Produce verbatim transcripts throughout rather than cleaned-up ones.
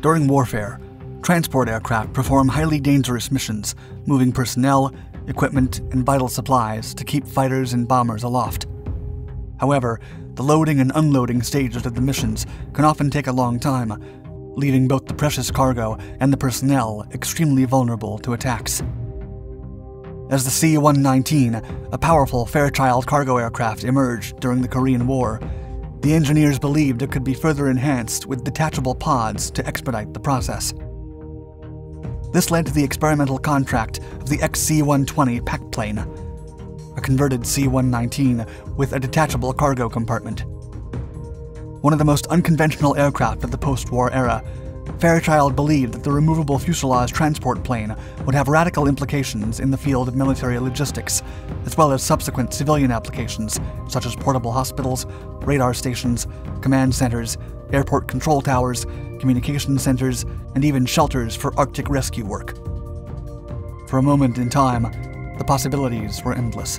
During warfare, transport aircraft perform highly dangerous missions, moving personnel, equipment, and vital supplies to keep fighters and bombers aloft. However, the loading and unloading stages of the missions can often take a long time, leaving both the precious cargo and the personnel extremely vulnerable to attacks. As the C one nineteen, a powerful Fairchild cargo aircraft, emerged during the Korean War, the engineers believed it could be further enhanced with detachable pods to expedite the process. This led to the experimental contract of the X C one twenty Packplane, a converted C one nineteen with a detachable cargo compartment. One of the most unconventional aircraft of the post-war era, Fairchild believed that the removable fuselage transport plane would have radical implications in the field of military logistics, as well as subsequent civilian applications such as portable hospitals, radar stations, command centers, airport control towers, communication centers, and even shelters for Arctic rescue work. For a moment in time, the possibilities were endless.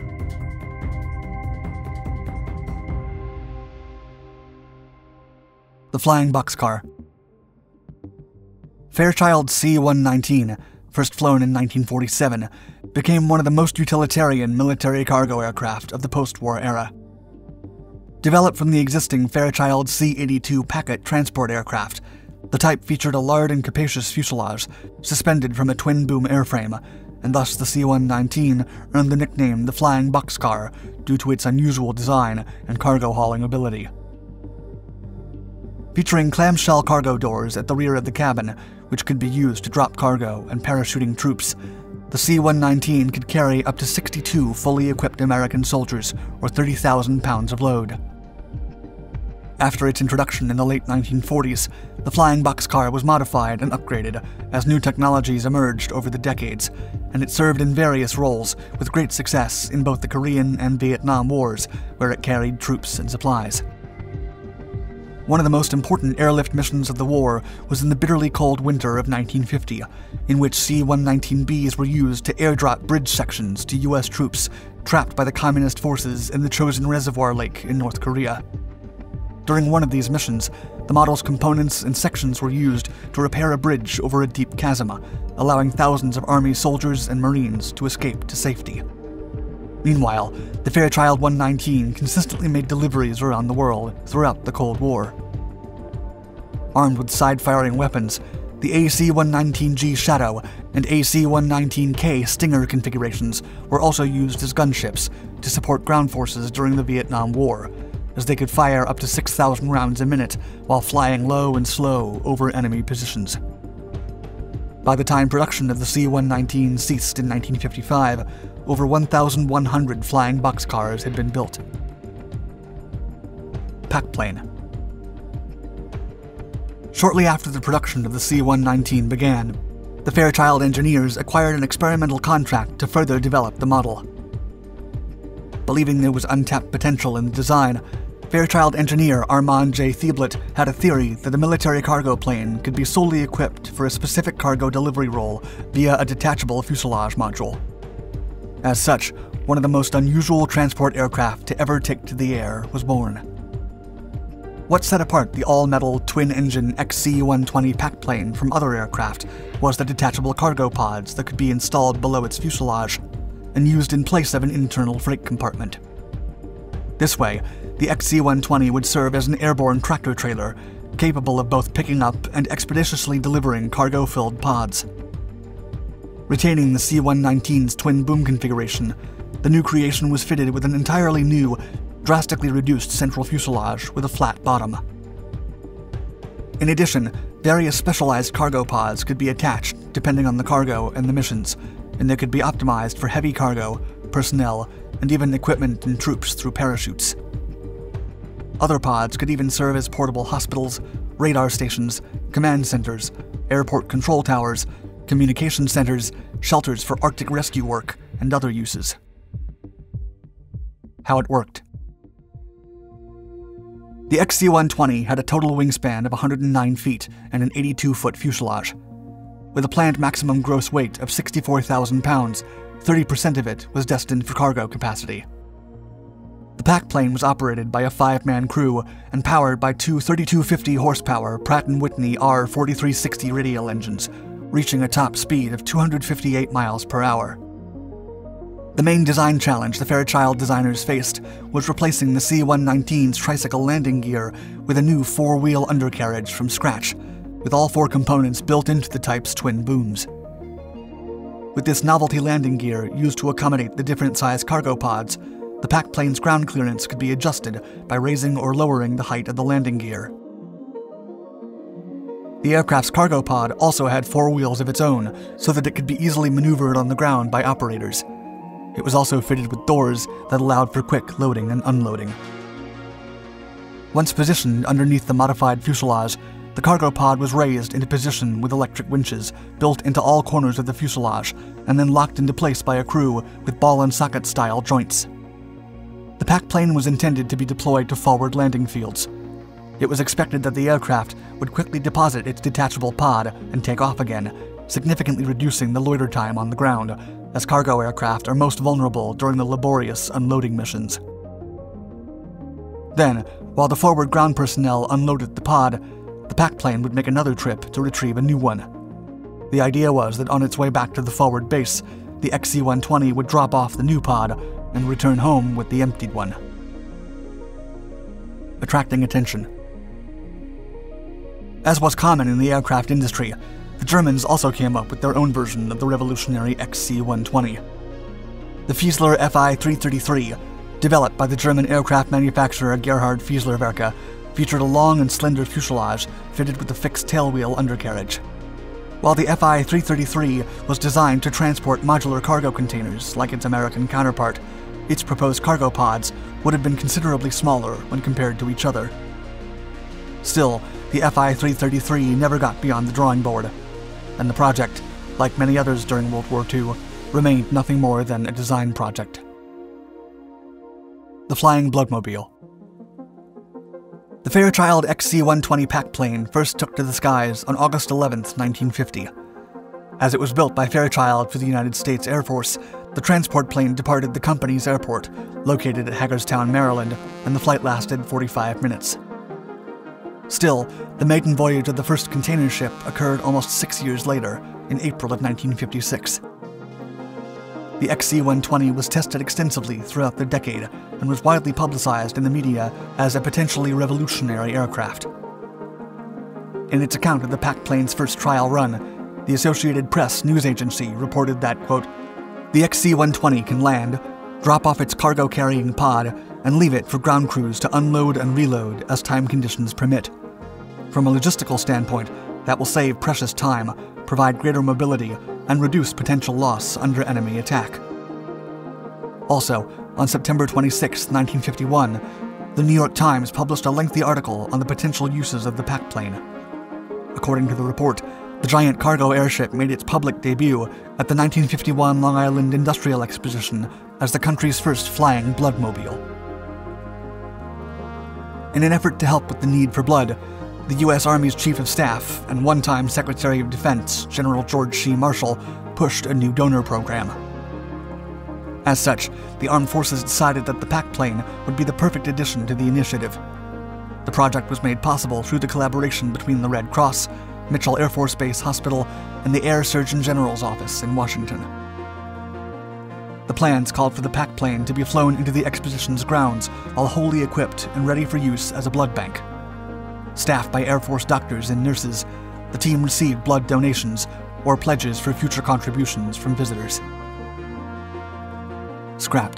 The flying boxcar. Fairchild's C one nineteen, first flown in nineteen forty-seven, became one of the most utilitarian military cargo aircraft of the post-war era. Developed from the existing Fairchild C eighty-two Packet transport aircraft, the type featured a large and capacious fuselage suspended from a twin-boom airframe, and thus the C one nineteen earned the nickname the Flying Boxcar due to its unusual design and cargo hauling ability. Featuring clamshell cargo doors at the rear of the cabin, which could be used to drop cargo and parachuting troops, the C one nineteen could carry up to sixty-two fully equipped American soldiers, or thirty thousand pounds of load. After its introduction in the late nineteen forties, the flying boxcar was modified and upgraded as new technologies emerged over the decades, and it served in various roles with great success in both the Korean and Vietnam Wars, where it carried troops and supplies. One of the most important airlift missions of the war was in the bitterly cold winter of nineteen fifty, in which C one nineteen Bs were used to airdrop bridge sections to U S troops trapped by the communist forces in the Chosin Reservoir Lake in North Korea. During one of these missions, the model's components and sections were used to repair a bridge over a deep chasm, allowing thousands of Army soldiers and Marines to escape to safety. Meanwhile, the Fairchild one nineteen consistently made deliveries around the world throughout the Cold War. Armed with side-firing weapons, the A C one nineteen G Shadow and A C one nineteen K Stinger configurations were also used as gunships to support ground forces during the Vietnam War, as they could fire up to six thousand rounds a minute while flying low and slow over enemy positions. By the time production of the C one nineteen ceased in nineteen fifty-five, over one thousand one hundred flying boxcars had been built. Packplane. Shortly after the production of the C one nineteen began, the Fairchild engineers acquired an experimental contract to further develop the model. Believing there was untapped potential in the design, Fairchild engineer Armand J. Thieblet had a theory that a military cargo plane could be solely equipped for a specific cargo delivery role via a detachable fuselage module. As such, one of the most unusual transport aircraft to ever take to the air was born. What set apart the all-metal, twin-engine X C one twenty Packplane from other aircraft was the detachable cargo pods that could be installed below its fuselage and used in place of an internal freight compartment. This way, the X C one twenty would serve as an airborne tractor-trailer, capable of both picking up and expeditiously delivering cargo-filled pods. Retaining the C one nineteen's twin-boom configuration, the new creation was fitted with an entirely new, drastically reduced central fuselage with a flat bottom. In addition, various specialized cargo pods could be attached depending on the cargo and the missions, and they could be optimized for heavy cargo, personnel, and even equipment and troops through parachutes. Other pods could even serve as portable hospitals, radar stations, command centers, airport control towers, communication centers, shelters for Arctic rescue work, and other uses. How it worked. The X C one twenty had a total wingspan of one hundred nine feet and an eighty-two foot fuselage. With a planned maximum gross weight of sixty-four thousand pounds, thirty percent of it was destined for cargo capacity. The Packplane was operated by a five-man crew and powered by two thirty-two fifty horsepower Pratt and Whitney R forty-three sixty radial engines, reaching a top speed of two hundred fifty-eight miles per hour. The main design challenge the Fairchild designers faced was replacing the C one nineteen's tricycle landing gear with a new four-wheel undercarriage from scratch, with all four components built into the type's twin booms. With this novelty landing gear used to accommodate the different size cargo pods, the Packplane's ground clearance could be adjusted by raising or lowering the height of the landing gear. The aircraft's cargo pod also had four wheels of its own, so that it could be easily maneuvered on the ground by operators. It was also fitted with doors that allowed for quick loading and unloading. Once positioned underneath the modified fuselage, the cargo pod was raised into position with electric winches built into all corners of the fuselage and then locked into place by a crew with ball and socket style joints. The Packplane was intended to be deployed to forward landing fields. It was expected that the aircraft would quickly deposit its detachable pod and take off again, significantly reducing the loiter time on the ground, as cargo aircraft are most vulnerable during the laborious unloading missions. Then, while the forward ground personnel unloaded the pod, the Packplane would make another trip to retrieve a new one. The idea was that on its way back to the forward base, the X C one twenty would drop off the new pod and return home with the emptied one. Attracting attention. As was common in the aircraft industry, the Germans also came up with their own version of the revolutionary X C one twenty. The Fiesler F I three thirty-three, developed by the German aircraft manufacturer Gerhard Fiesler-Werke, featured a long and slender fuselage fitted with a fixed tailwheel undercarriage. While the F I three thirty-three was designed to transport modular cargo containers like its American counterpart, its proposed cargo pods would have been considerably smaller when compared to each other. Still, the F I three thirty-three never got beyond the drawing board, and the project, like many others during World War Two, remained nothing more than a design project. The Flying Bloodmobile. The Fairchild X C one twenty Packplane first took to the skies on August eleventh, nineteen fifty. As it was built by Fairchild for the United States Air Force, the transport plane departed the company's airport, located at Hagerstown, Maryland, and the flight lasted forty-five minutes. Still, the maiden voyage of the first container ship occurred almost six years later, in April of nineteen fifty-six. The X C one twenty was tested extensively throughout the decade and was widely publicized in the media as a potentially revolutionary aircraft. In its account of the Packplane's first trial run, the Associated Press news agency reported that, quote, "The X C one twenty can land, drop off its cargo-carrying pod, and leave it for ground crews to unload and reload as time conditions permit. From a logistical standpoint, that will save precious time, provide greater mobility, and reduce potential loss under enemy attack." Also, on September twenty-sixth, nineteen fifty-one, the New York Times published a lengthy article on the potential uses of the Packplane. According to the report, the giant cargo airship made its public debut at the nineteen fifty-one Long Island Industrial Exposition as the country's first flying bloodmobile. In an effort to help with the need for blood, the U S Army's Chief of Staff and one-time Secretary of Defense, General George C. Marshall, pushed a new donor program. As such, the armed forces decided that the Packplane would be the perfect addition to the initiative. The project was made possible through the collaboration between the Red Cross, Mitchell Air Force Base Hospital, and the Air Surgeon General's office in Washington. The plans called for the Packplane to be flown into the exposition's grounds while wholly equipped and ready for use as a blood bank. Staffed by Air Force doctors and nurses, the team received blood donations or pledges for future contributions from visitors. Scrapped.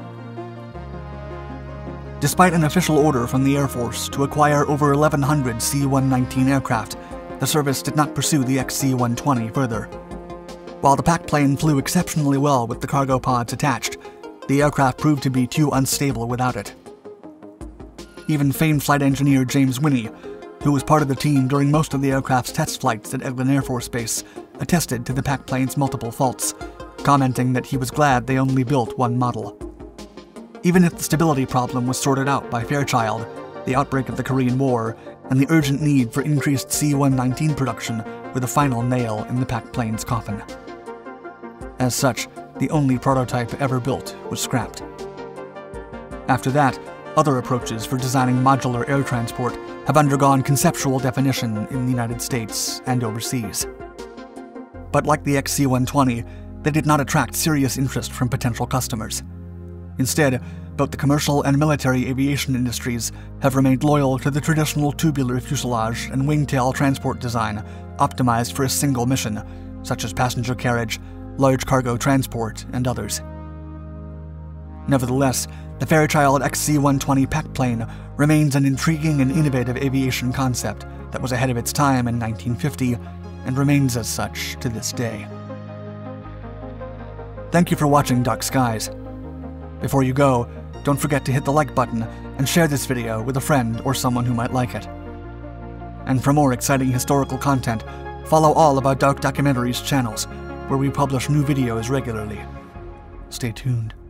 Despite an official order from the Air Force to acquire over eleven hundred C one nineteen aircraft, the service did not pursue the X C one twenty further. While the Packplane flew exceptionally well with the cargo pods attached, the aircraft proved to be too unstable without it. Even famed flight engineer James Winnie, who was part of the team during most of the aircraft's test flights at Eglin Air Force Base, attested to the Packplane's multiple faults, commenting that he was glad they only built one model. Even if the stability problem was sorted out by Fairchild, the outbreak of the Korean War, and the urgent need for increased C one nineteen production were the final nail in the Packplane's coffin. As such, the only prototype ever built was scrapped. After that, other approaches for designing modular air transport have undergone conceptual definition in the United States and overseas. But like the X C one twenty, they did not attract serious interest from potential customers. Instead, both the commercial and military aviation industries have remained loyal to the traditional tubular fuselage and wingtail transport design, optimized for a single mission, such as passenger carriage, large cargo transport, and others. Nevertheless, the Fairchild X C one twenty Packplane remains an intriguing and innovative aviation concept that was ahead of its time in nineteen fifty and remains as such to this day. Thank you for watching Dark Skies. Before you go, don't forget to hit the like button and share this video with a friend or someone who might like it. And for more exciting historical content, follow all of our Dark Documentaries channels, where we publish new videos regularly. Stay tuned.